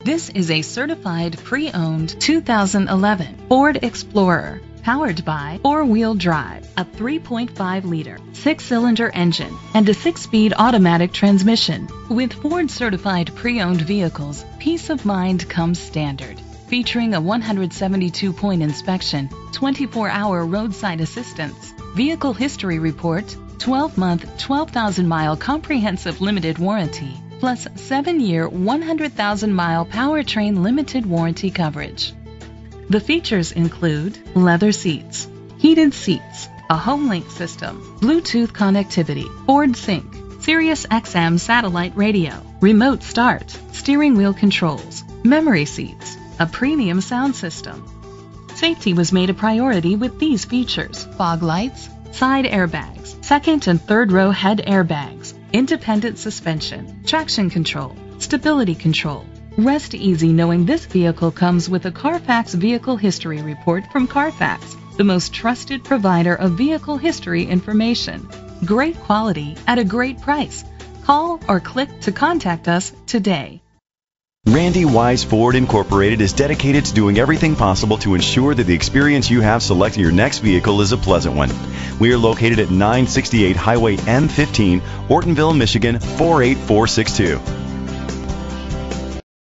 This is a certified pre-owned 2011 Ford Explorer, powered by four-wheel drive, a 3.5-liter, six-cylinder engine, and a six-speed automatic transmission. With Ford certified pre-owned vehicles, peace of mind comes standard. Featuring a 172-point inspection, 24-hour roadside assistance, vehicle history report, 12-month, 12,000-mile comprehensive limited warranty, plus 7-year, 100,000-mile powertrain limited warranty coverage. The features include leather seats, heated seats, a HomeLink system, Bluetooth connectivity, Ford Sync, Sirius XM satellite radio, remote start, steering wheel controls, memory seats, a premium sound system. Safety was made a priority with these features: fog lights, side airbags, second and third row head airbags, independent suspension, traction control, stability control. Rest easy knowing this vehicle comes with a Carfax Vehicle History Report from Carfax, the most trusted provider of vehicle history information. Great quality at a great price. Call or click to contact us today. Randy Wise Ford Incorporated is dedicated to doing everything possible to ensure that the experience you have selecting your next vehicle is a pleasant one. We are located at 968 Highway M15, Ortonville, Michigan 48462.